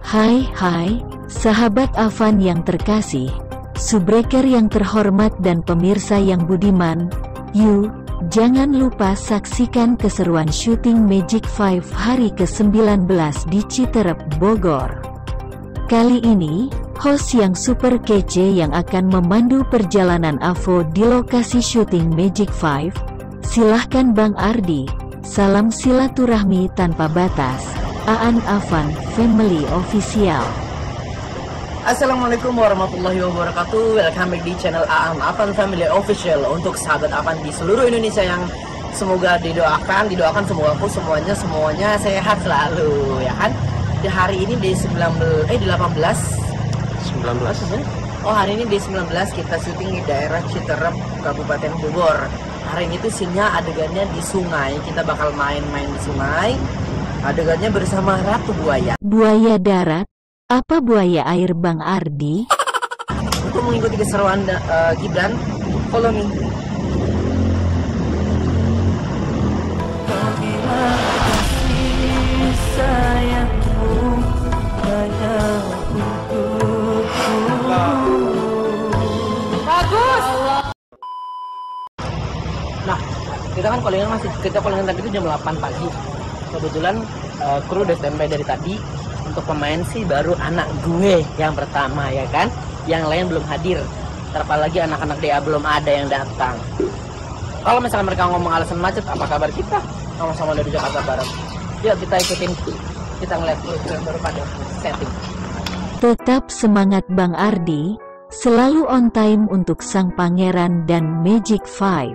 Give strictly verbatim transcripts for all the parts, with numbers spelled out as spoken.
Hai hai, sahabat Avan yang terkasih, subbreaker yang terhormat dan pemirsa yang budiman, yuk, jangan lupa saksikan keseruan syuting Magic five hari ke sembilan belas di Citerep, Bogor. Kali ini, host yang super kece yang akan memandu perjalanan Avo di lokasi syuting Magic five, silahkan Bang Ardi, salam silaturahmi tanpa batas. Aan Avan Family Official. Assalamualaikum warahmatullahi wabarakatuh. Welcome back di channel Aan Avan Family Official. Untuk sahabat Avan di seluruh Indonesia yang semoga didoakan, didoakan semoga aku semuanya semuanya sehat selalu, ya kan? Di hari ini di sembilan belas eh di delapan belas sembilan belas ya? Oh, hari ini di sembilan belas kita syuting di daerah Citerep, Kabupaten Bogor. Hari ini tuh scene-nya adegannya di sungai. Kita bakal main-main di sungai. Adegannya bersama Ratu Buaya. Buaya darat? Apa buaya air Bang Ardi? Untuk mengikuti keseruan uh, Gibran, follow me. Bagus. Nah, kita kan callingan masih kita callingan tadi itu jam delapan pagi. Kebetulan uh, kru udah standby dari tadi. Untuk pemain sih baru anak gue yang pertama, ya kan, yang lain belum hadir. Apalagi anak-anak D A belum ada yang datang. Kalau misalnya mereka ngomong alasan macet, apa kabar kita sama-sama dari Jakarta Barat? Yuk kita ikutin, kita ngeliat dulu baru pada setting. Tetap semangat Bang Ardi, selalu on time untuk sang pangeran dan Magic five.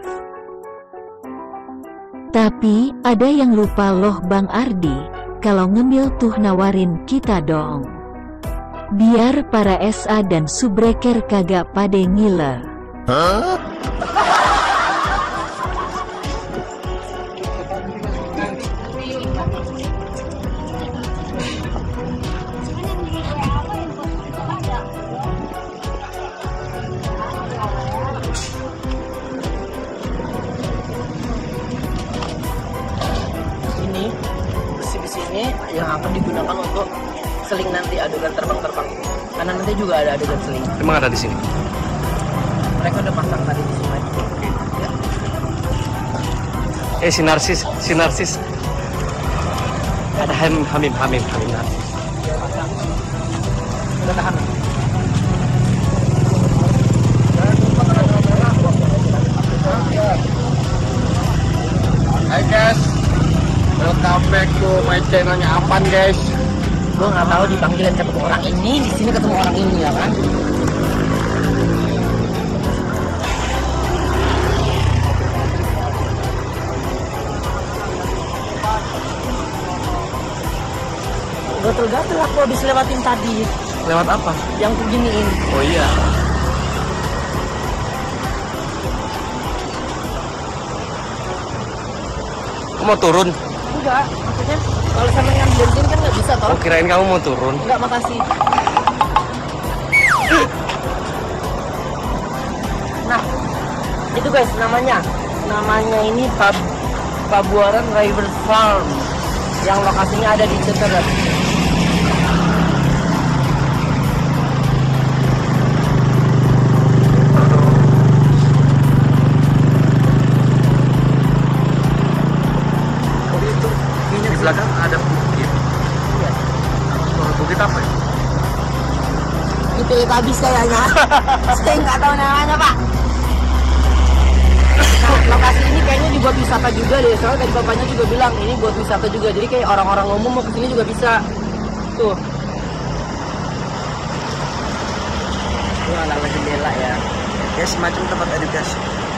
Tapi, ada yang lupa loh Bang Ardi, kalau ngemil tuh nawarin kita dong. Biar para S A dan subbreaker kagak pade ngiler. Huh? Ini yang akan digunakan untuk seling nanti adegan terbang-terbang. Karena nanti juga ada adegan seling. Emang ada di sini? Mereka udah pasang tadi di sini. Oke. Ya. Eh, sinarsis, sinarsis. Ada hamim, hamim, hamim, hamim. Ya, pasang. Udah tahan. Hai guys. Welcome back to my channelnya Avan guys. Gue nggak tahu dipanggilin ketemu orang ini, di sini ketemu orang ini, ya kan? Gatel-gatel aku habis lewatin tadi. Lewat apa? Yang beginiin. Oh iya. Kamu mau turun? Enggak, maksudnya kalau sama yang bensin kan nggak bisa toh. Oh, kirain kamu mau turun. Enggak, makasih. Nah, itu guys namanya. Namanya ini Pab Pabuaran River Farm yang lokasinya ada di Citerep. Di belakang ada bukit. Iya. Bukit apa ya? Itu ya habis kayaknya. Saya nggak tahu namanya Pak. Nah, lokasi ini kayaknya dibuat wisata juga deh. Soalnya tadi bapaknya juga bilang ini buat wisata juga. Jadi kayak orang-orang umum mau kesini juga bisa. Tuh. Ini ala-ala jendela ya. Ya semacam tempat edukasi.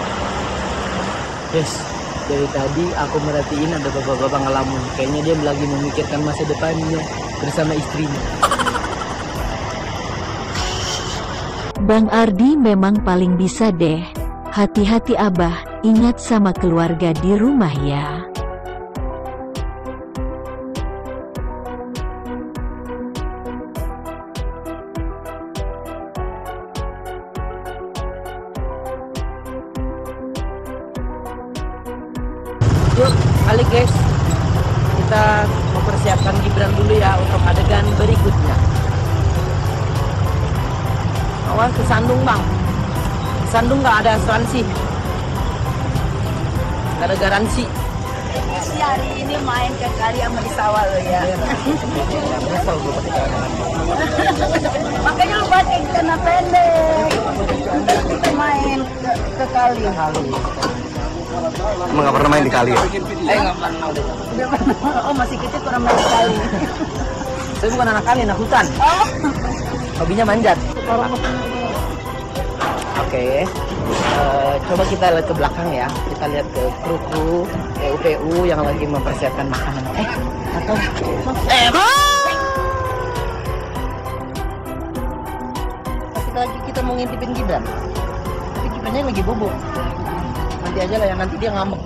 Yes. Dari tadi aku merhatiin ada bapak-bapak ngelamun. Kayaknya dia lagi memikirkan masa depannya bersama istrinya. Bang Ardi memang paling bisa deh. Hati-hati Abah, ingat sama keluarga di rumah ya. Yuk, balik guys. kita mempersiapkan Gibran dulu ya untuk adegan berikutnya. Awas kesandung bang, kesandung nggak ada asuransi, nggak ada garansi. Si hari ini main ke kali sama di sawah lo ya. Makanya lu pakai celana pendek. Ntar kita main ke, ke kali. Emang nggak pernah main di kali ya? Eh nggak pernah. Udah pernah. Oh masih kecil pernah main ke kali. Saya bukan anak kali, anak hutan. Oh. Hobinya manjat. Oke, uh, coba kita lihat ke belakang ya. Kita lihat ke kru-kru P U P U yang lagi mempersiapkan makanan. Eh, atau eh, kita lagi kita mau ngintipin Gibran. Tapi Gibrannya lagi bobo. Nanti aja lah ya, nanti dia ngambek.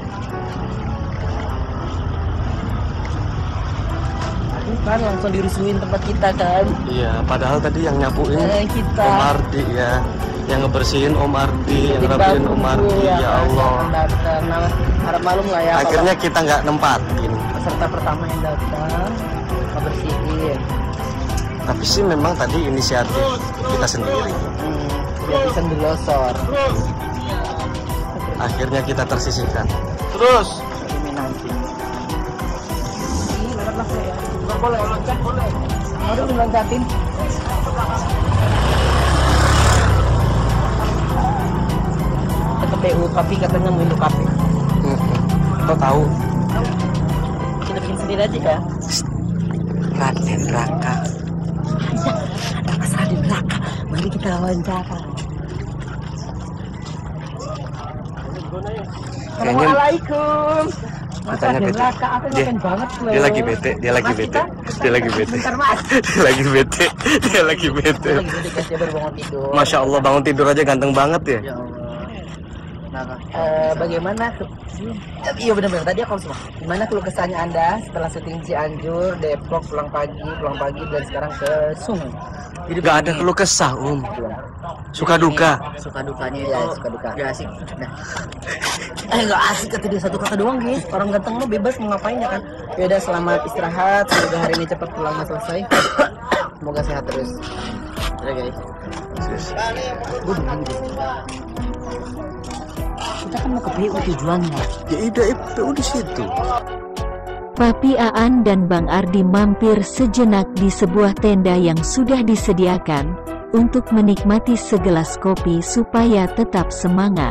Aduh kan langsung dirusuhin tempat kita kan. Iya, padahal tadi yang nyapuin Eh, kita. Om Ardi ya, yang ngebersihin Om Ardi, yang rapiin Om Ardi, ya Allah. Datang. Nah, harap malum lah ya. Akhirnya kita nggak nempatin. Peserta pertama yang datang ngebersihin. Tapi sih memang tadi inisiatif kita sendiri. Hmm, dia bisa dilosor. Akhirnya kita tersisihkan. Terus. Eliminasi. Ih, lewatlah saya. Boleh, loncat boleh. Aduh, diloncatin. Ke P U, tapi katanya mau induk kafe. Kau tahu? Kita bikin sendiri aja ya. Raden Raka. Ada Mas Raden Raka. Mari kita wawancara. Kayaknya Assalamualaikum. Mas Katanya Raden bete. Raka, aku Dia, makan banget loh. dia lagi bete, dia lagi Mas, bete, kita- dia lagi bete, Bentar mas. dia lagi bete, dia lagi bete. Lagi bete guys, dia baru bangun tidur. Masya Allah, bangun tidur aja ganteng banget ya. Ya Allah. Nah, eh, bagaimana? ke- Iya benar-benar tadi aku semua. Gimana keluh kesahnya Anda setelah syuting Cianjur, Depok, pulang pagi, pulang pagi dan sekarang ke Sungai? Jadi Gak ada begini. keluh kesah Om. Belum. Suka Jadi duka. gini, suka dukanya ya, suka duka. Gak asik. Nah. Eh gak asik kata dia, satu kata doang guys. Orang ganteng lo bebas mau ngapain ya kan. Ya udah, selamat istirahat. Semoga hari ini cepat pulangnya selesai. Semoga sehat terus. Ya guys. Gue dulu guys. Kita kan mau ke P U tujuannya. Ya ide P U di situ. Papi Aan dan Bang Ardi mampir sejenak di sebuah tenda yang sudah disediakan untuk menikmati segelas kopi supaya tetap semangat.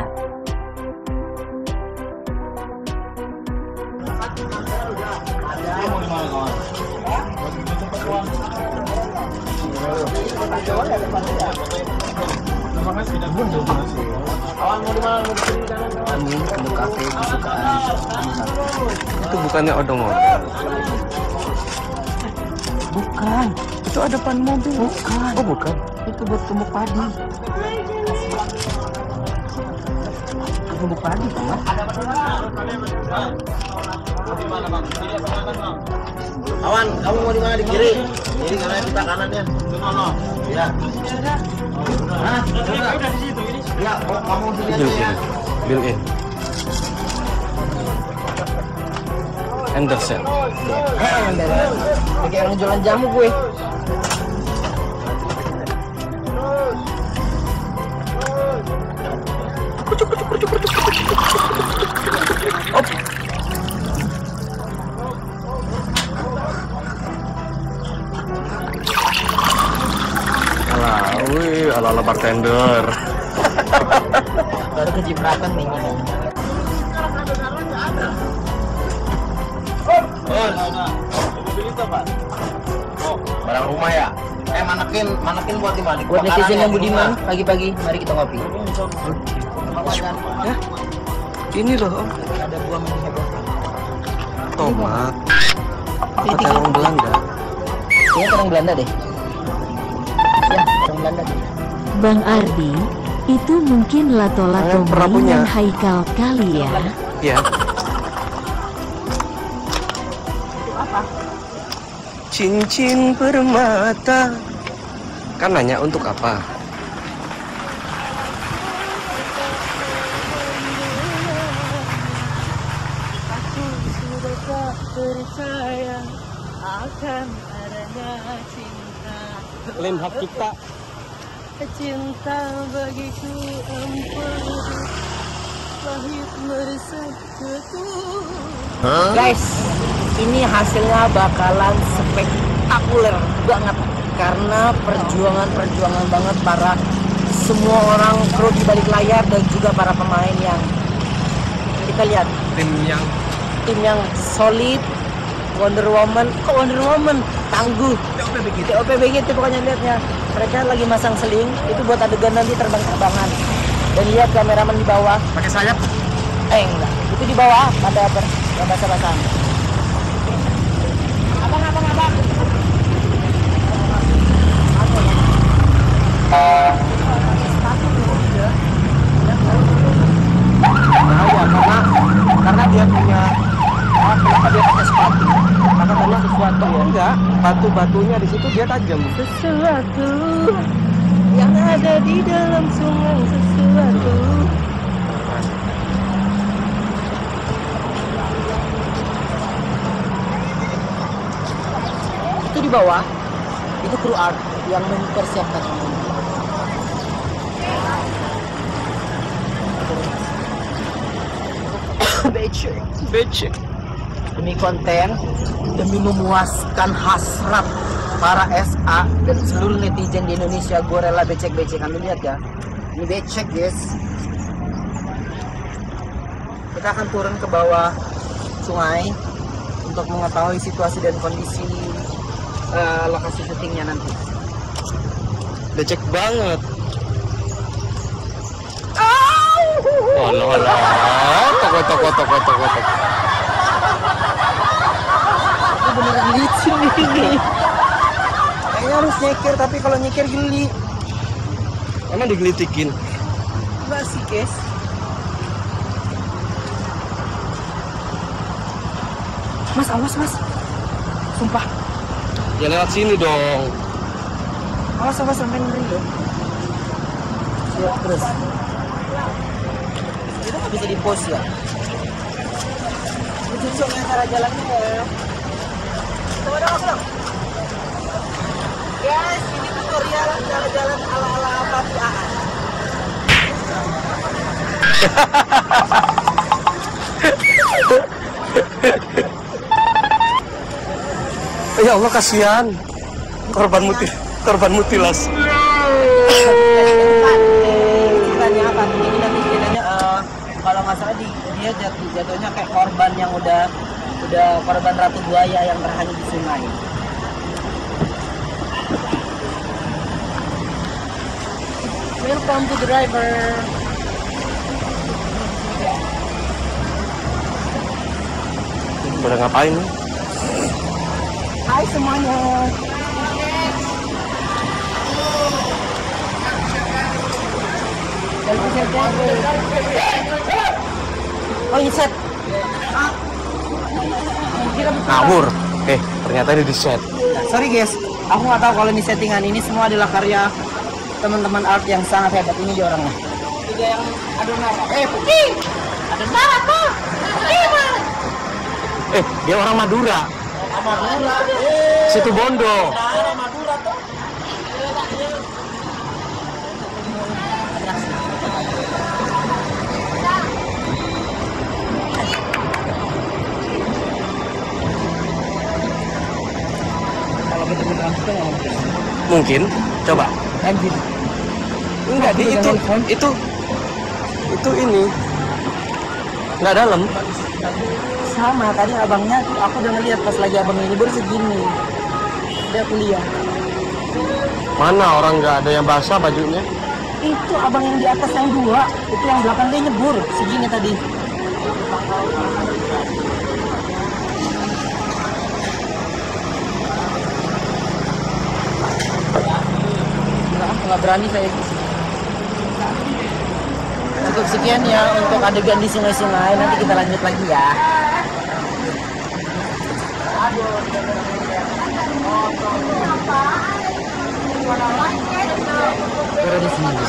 Ini untuk kafe kesukaan. Itu bukannya odong-odong. Bukan, itu ada depan mobil. Bukan. Oh bukan. Itu buat tumbuk padi. Tumbuk padi kan? Kawan, kamu mau di mana? Di kiri. Kiri karena kita kanannya. Ya. Hah? Udah di situ ini. Ya, kamu sini aja Built ya. in. Built in. Anderson. Eh, bener. Kayak orang jualan jamu gue. Alah, wih, ala-ala bartender. Baru kecipratan nih ini. Barang rumah ya. Eh, manakin, manakin buat di mana? Buat netizen yang budiman, pagi-pagi mari kita ngopi. Ya, ini loh Om. Ada buah mini heboh. Tomat. Apa terong Belanda? Kayaknya orang Belanda deh. Ya, orang Belanda deh. Bang Ardi, itu mungkin lato-lato Eh, pernah punya. mainan Haikal kali ya. Ya. Cincin permata. Kan nanya untuk apa? sudah tak percaya akan adanya cinta. Lain hak kita. Cinta bagiku empat pahit meresap ketua. Guys, ini hasilnya bakalan spektakuler banget karena perjuangan-perjuangan banget para semua orang kru di balik layar dan juga para pemain yang kita lihat Tim yang tim yang solid. Wonder Woman, kok Wonder Woman tangguh. T O P B G, T O P B G itu pokoknya lihatnya. Mereka lagi masang seling, itu buat adegan nanti terbang-terbangan. Dan lihat kameramen di bawah. pakai sayap. Eh enggak, itu di bawah pada ber, ya basah-basahan. Abang, abang, abang. Nah, ya, karena karena dia punya oh, kenapa dia pakai sepatu? Karena tadi sesuatu ya? Enggak, batu-batunya di situ dia tajam. Sesuatu yang ada di dalam sungai, sesuatu. Itu di bawah, itu kru art yang mempersiapkan ini. Becek, becek. Demi konten, demi memuaskan hasrat para S A dan seluruh netizen di Indonesia, gue rela becek-becek. Kami lihat ya, ini becek guys. Kita akan turun ke bawah sungai untuk mengetahui situasi dan kondisi uh, lokasi syutingnya nanti. Becek banget. Oh, no, no. Toko, toko, toko, toko, toko. Itu beneran licin ini. Kayaknya harus nyekir, tapi kalau nyekir geli. Emang digelitikin? Enggak sih guys. Mas, awas mas. Sumpah. Ya lewat sini dong. Awas, awas sampai ngeri loh. Siap terus. Itu nggak bisa di pause ya. Lucu-lucunya cara jalannya ya. Coba dong, dong. Guys, ini tutorial cara jalan ala-ala Papi Aan. Ya Allah, kasihan korban mutil korban mutilasi. Ceritanya apa? Jadi nanti ceritanya uh, kalau nggak salah di, dia jatuh jatuhnya kayak korban yang udah udah korban ratu buaya yang terhanyut di sungai. Welcome to the driver. Udah ngapain nih? Hai semuanya. Oh ini set. Ngawur. Eh, ternyata ini di set. Sorry guys, aku nggak tahu kalau ini settingan. Ini semua adalah karya teman-teman art yang sangat hebat. Ini dia orangnya. Tiga yang Adonara. Eh, Puki. Adonara apa? Puki mah. Eh, dia orang Madura. Madura. Situ Bondo. Madura tuh. Kalau kita beneran suka nggak mungkin. Mungkin. Coba. Anjir. Enggak, di itu itu itu ini nggak dalam. Sama tadi abangnya tuh aku udah ngeliat pas lagi abang ini baru segini. Dia kuliah. Mana orang nggak ada yang basah bajunya? Itu abang yang di atas yang dua, itu yang belakang dia nyebur segini tadi. Nggak, nggak berani saya. Cukup sekian ya untuk adegan di sungai-sungai. Nanti kita lanjut lagi ya. Berada di sini.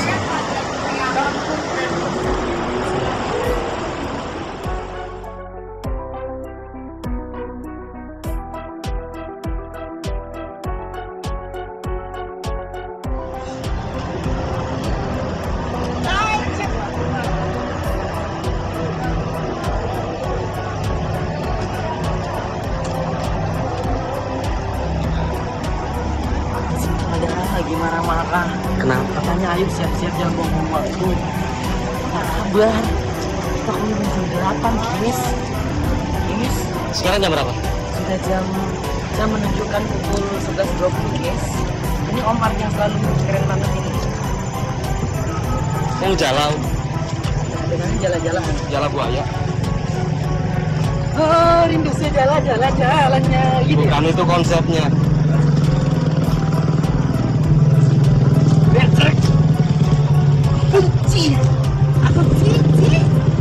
Ayo siap-siap jangan buang waktu. Sabar. Kita kuliah jam delapan, guys. Guys. Sekarang jam berapa? Sudah jam jam menunjukkan pukul sebelas dua puluh, guys. Ini Om Art yang selalu keren banget ini. Yang jalan. Nah, dengan jalan-jalan. Jalan buaya. Oh, rindu saya jalan-jalan jalannya. Gitu. Bukan itu konsepnya. Betrek. Kunci. Aku cici.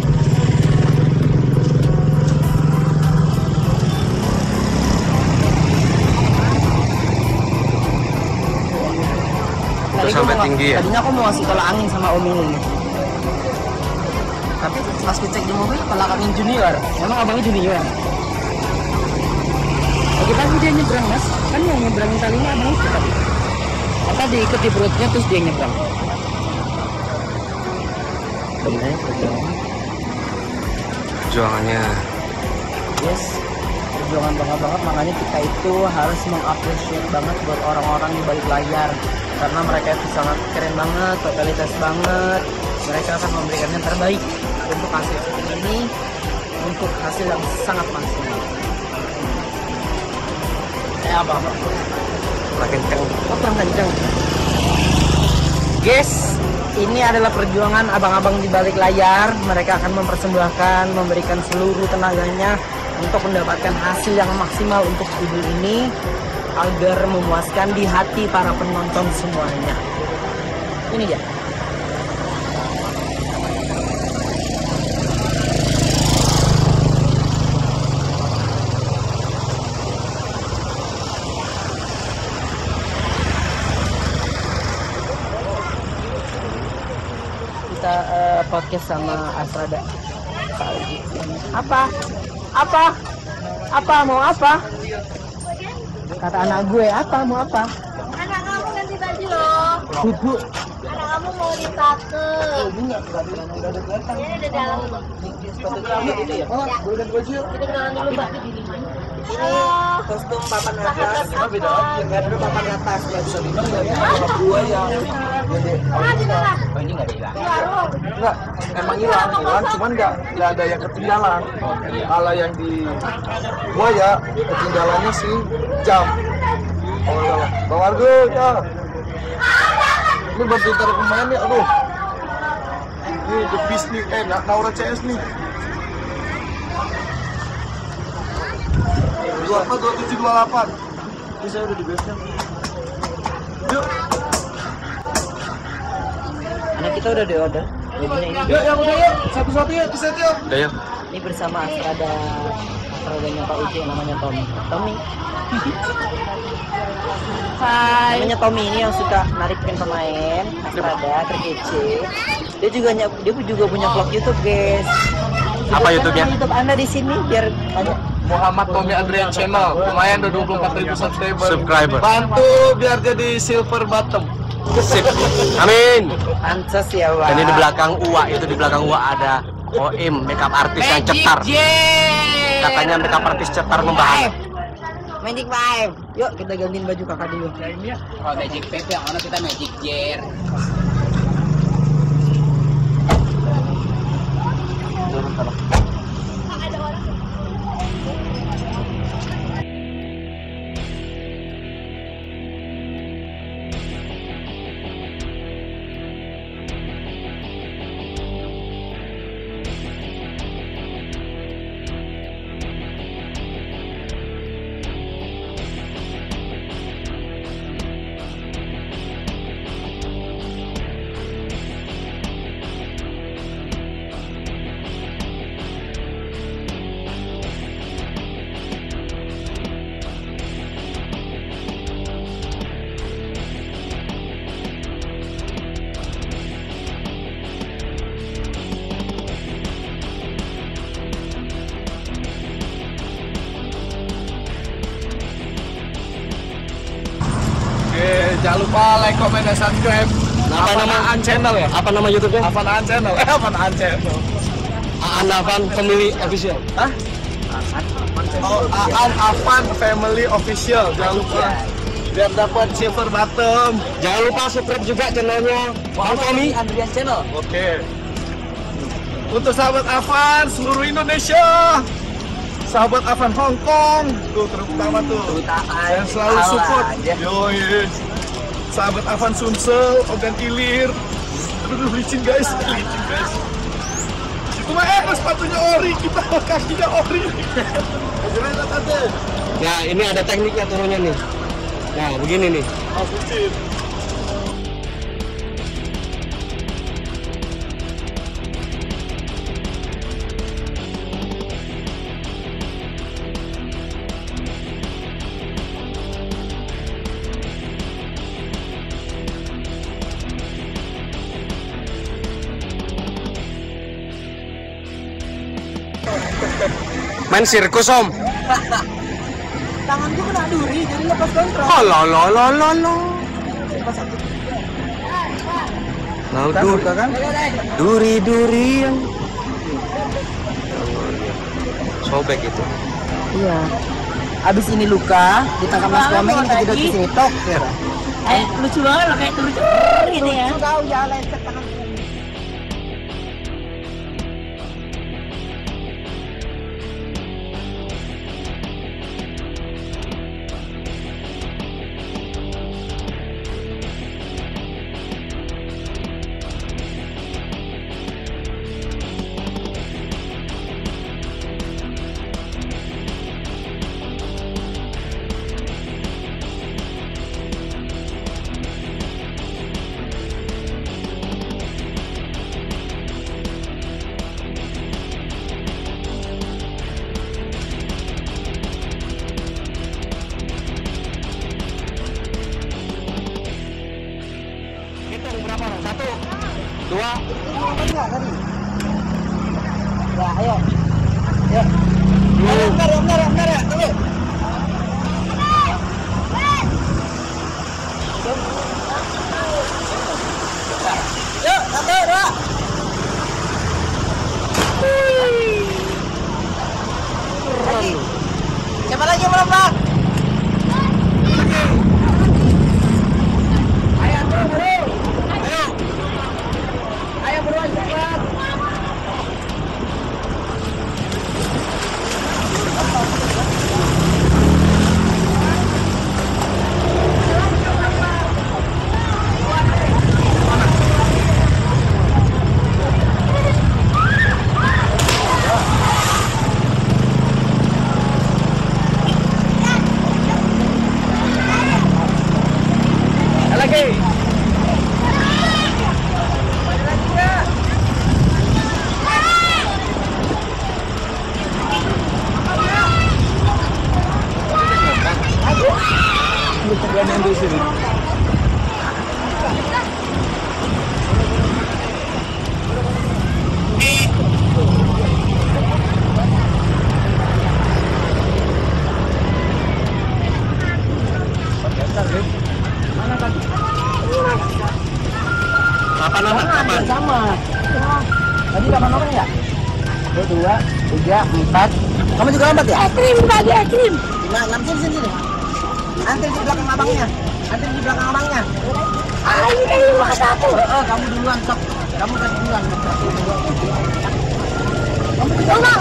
Udah sampai tinggi ya? Tadinya aku mau ngasih tolak angin sama Om ini. Tapi pas cek di mobil tolak angin junior. Emang abangnya junior? Lagi tadi dia nyebrang, Mas. Kan yang nyebrangin talinya abang itu tadi. Apa diikat di perutnya terus dia nyebrang? Benar, perjuangan. Perjuangannya. Yes, perjuangan banget-banget. Makanya kita itu harus mengapresiasi banget buat orang-orang di balik layar. Karena mereka itu sangat keren banget, totalitas banget. Mereka akan memberikan yang terbaik untuk hasil syuting ini, untuk hasil yang sangat maksimal. Eh apa apa? Makin kenceng. Oh, kurang kenceng. Guys, ini adalah perjuangan abang-abang di balik layar. Mereka akan mempersembahkan, memberikan seluruh tenaganya untuk mendapatkan hasil yang maksimal untuk video ini, agar memuaskan di hati para penonton semuanya. Ini dia. Kita uh, podcast sama Asrada. Apa? Apa? Apa mau apa? Kata anak gue, apa mau apa? Anak kamu ganti baju loh. Bubu. Anak kamu mau dipakai. Ini udah dalam tuh. Kita kenalan dulu, Mbak. Halo. Kostum papan atas, apa beda? Enggak ada papan atas, ya bisa dibilang dua yang Ah, di mana? oh ini enggak hilang. Di warung. Enggak, emang hilang, hilang cuman enggak enggak ada yang ketinggalan. Kalau yang di buaya ketinggalannya sih jam. Oh ya, Bang Argo ya. Ini buat ditaruh pemain nih, aduh. Ini The Beast nih, eh Naura C S nih. dua empat dua tujuh dua delapan. Ini saya udah di base-nya. Yuk. Anak kita udah di order. Jadinya ini. Yuk, yang udah yuk. Satu-satu yuk, set yuk. Udah yuk. Ini bersama Asrada, Asradanya Pak Uci yang namanya Tommy. Tommy. Hai. Namanya Tommy ini yang suka narikin pemain Asrada, terkece. Dia juga dia juga punya vlog YouTube, guys. Apa YouTube-nya? YouTube Anda di sini biar banyak. Muhammad Tommy Adrian Channel. Lumayan udah dua puluh empat ribu subscriber. Subscriber. Bantu biar jadi silver bottom. Sip. Amin. Pantes ya, Wak. Dan ini di belakang Uwa, itu di belakang Uwa ada Oim, makeup artis yang cetar. Katanya makeup artis cetar membahas. Magic Five. Yuk kita gantiin baju kakak dulu. Kalau Magic Five yang mana kita Magic Jar. Jangan lupa like, comment, dan subscribe. Apa nama Aan Channel ya? Apa nama YouTube-nya? Aan Channel. Eh, Aan Channel. Aan Afan Family Official. Hah? Oh, Aan Afan Family Official. Jangan lupa biar dapat silver bottom. Jangan lupa subscribe juga channelnya Bang Tommy Andrian Channel. Oke. Untuk sahabat Avan seluruh Indonesia, sahabat Avan Hong Kong, tuh terutama tuh yang selalu support. Yo yes. Sahabat Avan Sumsel, Ogan Ilir. Aduh licin guys, licin guys. Itu mah eh sepatunya ori, kita kakinya ori. Gimana tante? Nah ini ada tekniknya turunnya nih. Nah begini nih. Oh, licin. Main sirkus om. Tanganku kena duri jadi lepas kontrol. Oh lo lo lo lo lo. Lalu duri kan? Duri durian. Sobek itu. Iya. Abis ini luka, ditangkap Mas Komeng ini kita di sini tok. Eh, lucu banget loh kayak lucu gitu ya. Kau jangan lecet tangan. Satu, dua, Ya, ayo. Ya. Ayo, bentar, ya, bentar, ya, bentar, ya. Tunggu. Yuk, satu, dua. Lagi. Siapa lagi yang melompat? Ayo, bro, bro. Ayo. Ayo, buruan cepat. lagi. Apa nama? Apa? Sama. Tadi delapan orang ya? Satu, dua, tiga, empat. Kamu juga lambat ya? Ekstrim tadi ekstrim. Lima, enam, sini, sini, sini. Antri di belakang abangnya. Antri di belakang abangnya. Ayo ini cuma satu. Oh, kamu duluan, sok. Kamu tadi duluan. Kamu Tolong.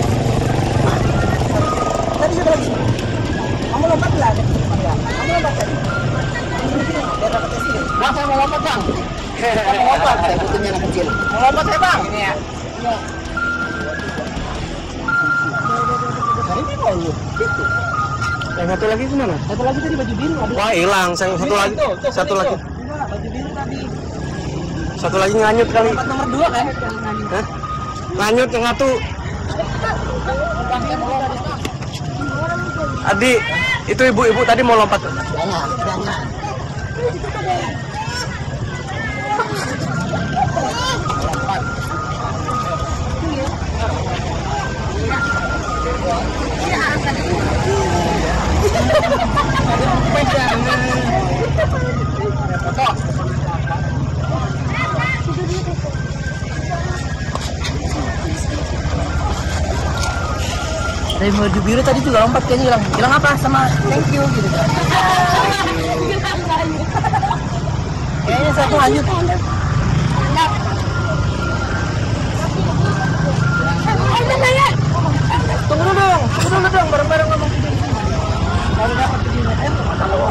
tadi sudah lagi. Kamu lompat lah. Kamu lompat tadi. Biar dapat tes ini. Bang, saya mau lompat bang. Kamu lompat, saya butuhnya anak kecil. Mau lompat ya bang? Ini ya. Hari ini mau lu. Itu. Yang satu lagi kemana? Satu lagi tadi baju biru. Ada. Wah hilang, saya satu lagi, satu lagi, Gimana? Baju biru tadi. satu lagi nganyut kali. Lompat nomor dua kan? Hah? Nganyut yang satu. Adi, itu ibu-ibu tadi mau lompat. Jangan, jangan. Dari baju biru tadi juga lompat kayaknya bilang, bilang apa sama thank you gitu kan. Kayaknya satu lanjut. Tunggu dulu dong, tunggu dulu dong, bareng-bareng ngomong. Kalau dapat begini, ayo kalau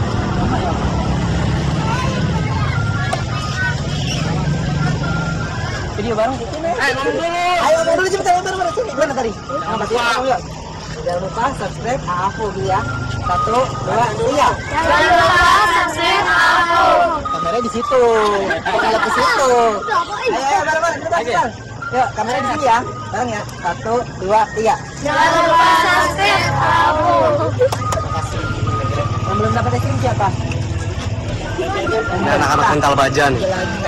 video bareng gitu nih. Ayo ngomong dulu. Ayo ngomong dulu cepetan, bareng bareng sini. Mana tadi? Jangan lupa. Jangan lupa subscribe aku ya. Satu, dua, tiga. Jangan lupa subscribe aku. Kamera di situ. Kita ke situ. Ayo, ayo bareng bareng cepetan, cepetan. Yuk, kamera di sini ya. Bareng ya. Satu, dua, tiga. Jangan lupa subscribe aku. Yang belum dapat es krim siapa? Anak-anak mental baja nih.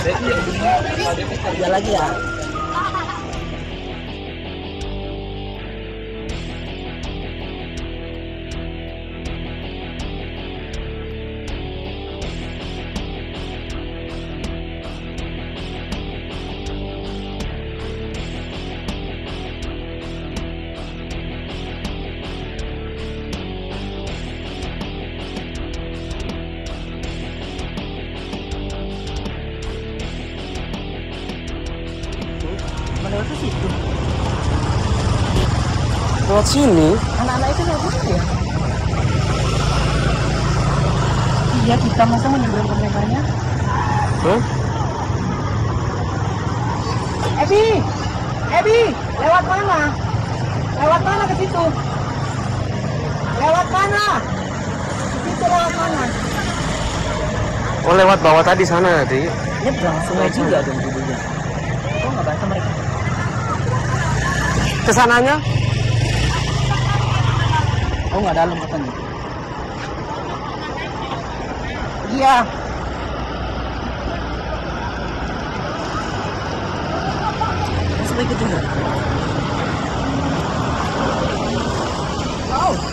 Kerja lagi ya. Lewat ke situ. Lewat sini. Anak-anak itu lewat mana ya? Iya, kita masa menyeberang ke mereka. Hah? Ebi, Ebi, lewat mana? Lewat mana ke situ? Lewat mana? Ke situ lewat mana? Oh, lewat bawah tadi sana tadi. Nyebrang sungai juga dong dulunya. Kok nggak bahasa mereka? Kesananya? Oh nggak dalam katanya. Iya. Sampai ke juga. Wow.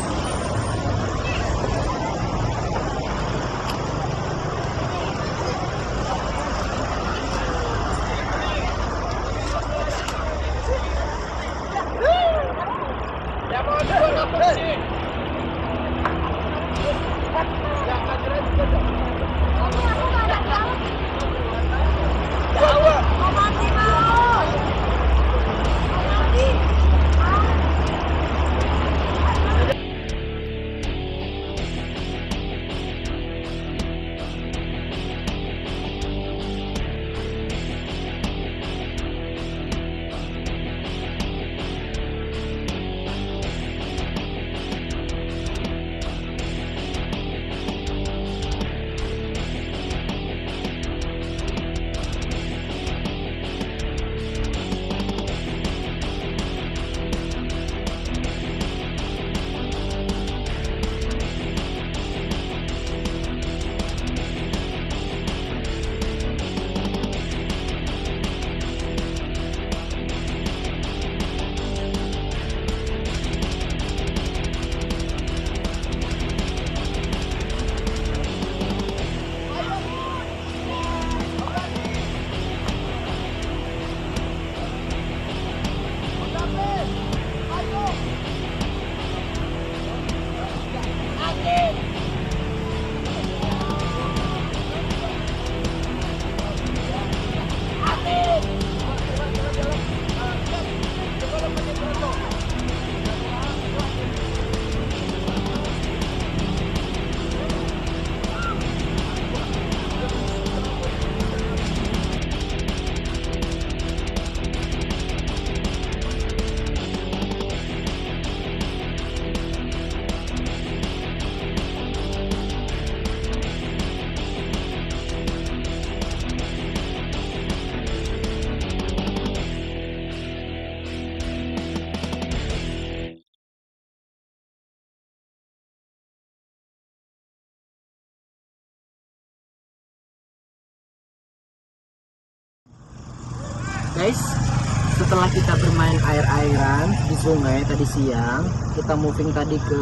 Guys, setelah kita bermain air-airan di sungai tadi siang, kita moving tadi ke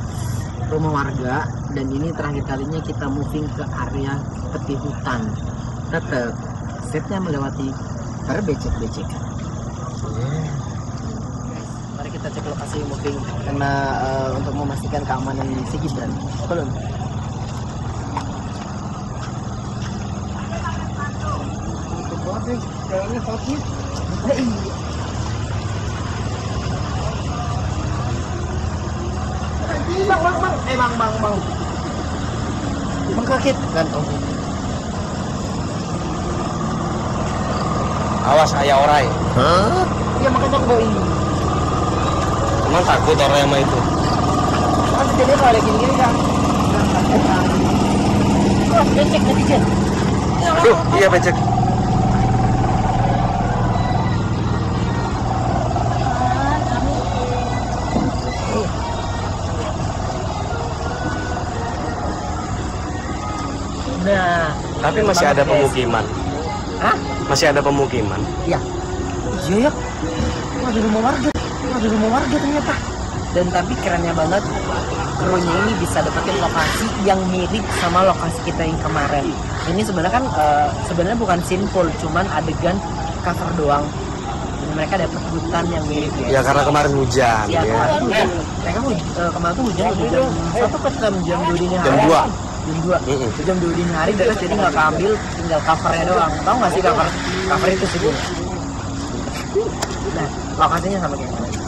rumah warga, dan ini terakhir kalinya kita moving ke area tepi hutan. Tetap setnya melewati berbecek-becek. Mari kita kita cek lokasi moving karena uh, untuk memastikan keamanan si Gibran. Belum. Kayaknya sapi. Bang, bang, bang, eh bang, bang, bang, bang kaget kan? Oh. Awas ayah orai. Hah? Iya makanya aku bawa ini. Emang takut orang sama itu? Kan jadi kalau ada gini-gini kan. Oh, becek netizen. Aduh, iya becek. Nah, Tapi masih ada pemukiman. hah? Masih ada pemukiman. Iya. Iya ya. Ada rumah warga. Ada rumah warga ternyata. Dan tapi kerennya banget, krunya ini bisa dapetin lokasi yang mirip sama lokasi kita yang kemarin. Ini sebenarnya kan uh, sebenarnya bukan scene full, cuman adegan cover doang. Dan mereka dapet hutan yang mirip ya. Ya karena kemarin hujan. Ya, Ya. kemarin hujan. Mereka uh, kemarin tuh hujan udah jam satu ke jam jam dua dini hari. Jam dua. Jam dua. Mm-mm. Jam dua dini hari terus jadi nggak keambil, tinggal covernya doang. Tahu nggak sih cover cover itu sih? Nah, lokasinya sama kayak mana?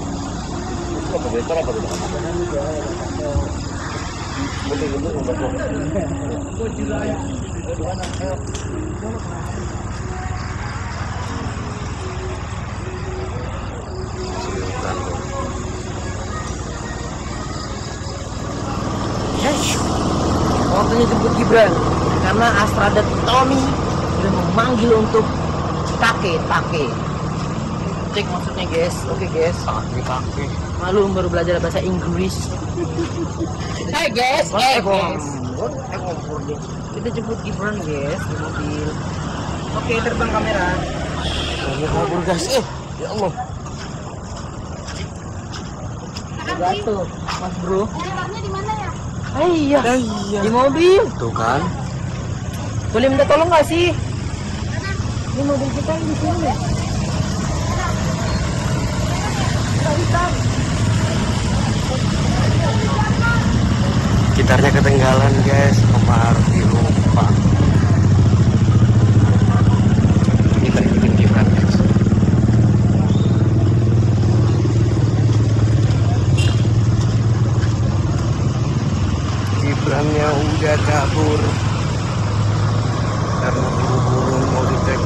Waktunya jemput Gibran karena Astra dan Tommy sudah memanggil untuk take take. Cek maksudnya guys, oke guys. Kaki kaki. Malu baru belajar bahasa Inggris. Hai guys, Eh, eh guys. Eh, ngompor deh. Kita jemput Gibran guys di mobil. Oke, terbang kamera. Banyak kabur guys. Eh, ya Allah. Jatuh, Mas Bro. Jalannya di mana ya? Ah, iya. Ya, iya. Di mobil. Tuh kan. Boleh minta tolong nggak sih? Ini mobil kita yang di sini. Gitarnya ketinggalan guys. Kemarin lupa. Gitar bikin Gibran guys. Gibrannya udah kabur karena buru-buru mau dicek.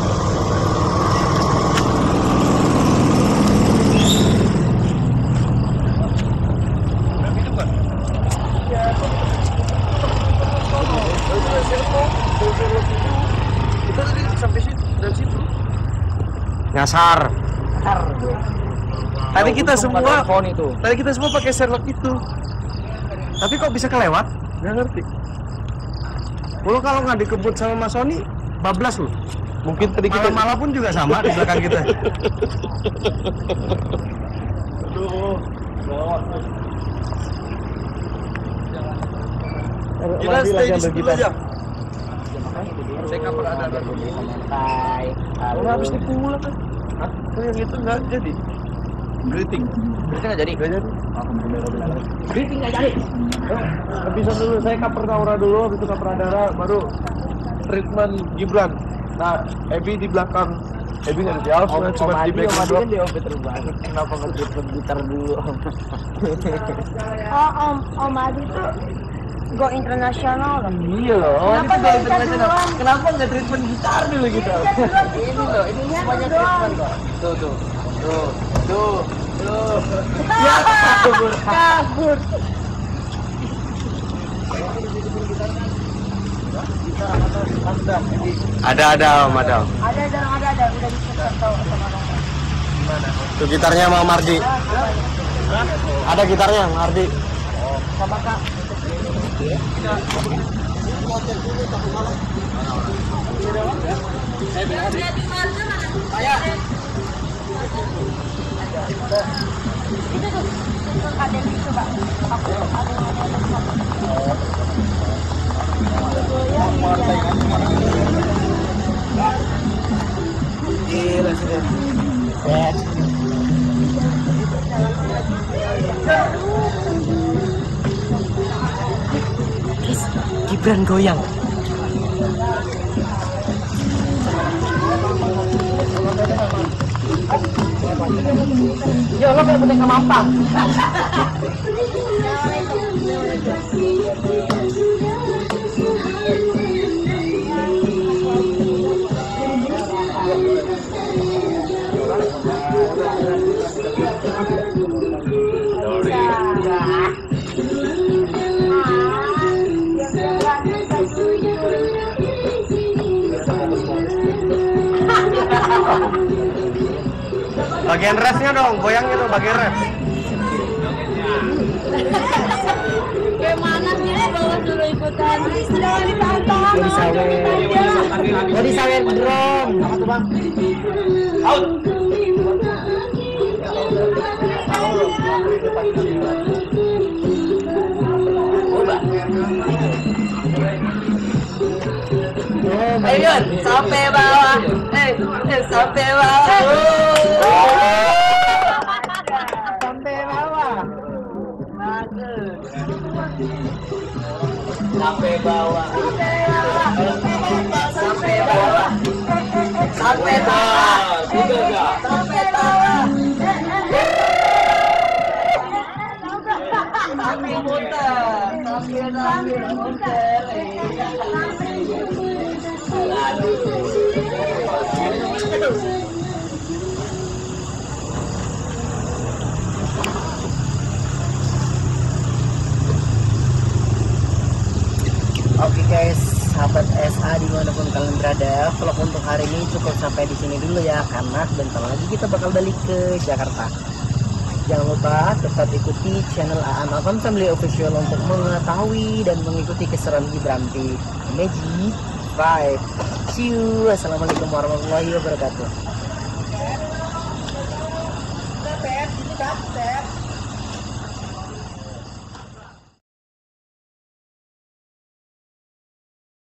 Kita tadi sampai situ, dari situ. Nyasar. Tadi kita semua, Phone itu. tadi kita semua pakai Sherlock itu. Tapi kok bisa kelewat? Nggak ngerti. Kalau kalau nggak dikebut sama Mas Sony, bablas loh. Mungkin tadi kita Malam-malam pun juga sama di belakang kita. Aduh, kita stay di situ aja. Saya kapan ada ada Santai. Kalau habis dipulang kan? Hah? Oh, yang itu nggak jadi. Greeting. Berarti nggak jadi. Nggak jadi. Briefing nggak jadi. Habisan dulu, saya cover Naura dulu, habis itu cover Adara, baru treatment Gibran. Nah, Ebi di belakang. Ebi nggak di jauh, Om, cuma Om di Adi, back Om Adi doang. kan di O P terbaik. Kenapa nggak treatment gitar dulu Om? Oh, Om Om Adi tuh go internasional loh. Iya loh. Om Kenapa Adi nggak tuh gitar internasional. duluan? Kenapa nggak treatment gitar dulu gitu? Ini loh, ini Iya, semuanya doang. treatment kok. Tuh tuh, tuh, tuh, tuh. Ya, kabur. Kabur. ada ada Om, ada. Om. Ada ada ada ada udah disetor tahu sama orang. Tuh gitarnya mau Mardi. Ada gitarnya Mardi. Sama Kak. Itu tuh ada di coba. Aku ada Gila sih. Guys, Gibran goyang. Yo, lo kayak boneka mampang. Bagian refnya dong, goyangnya dong bagian ref. Gimana sih bawa dulu ikutan? Jangan ditantang. Mau disawer. Mau disawer drum. Apa tuh bang? Out. Ayo Yon, sampai bawah. Eh, eh, sampai bawah. Sampai bawah. Sampai bawah. Sampai bawah. Sampai bawah. Sampai bawah. Sampai muter. Sampai sampai muter. Oke guys, sahabat S A dimanapun kalian berada, vlog untuk hari ini cukup sampai di sini dulu ya, karena sebentar lagi kita bakal balik ke Jakarta. Jangan lupa tetap ikuti channel A A M Afan Family Official untuk mengetahui dan mengikuti keseruan Gibran di Magic Vibe. See you. Assalamualaikum warahmatullahi wabarakatuh.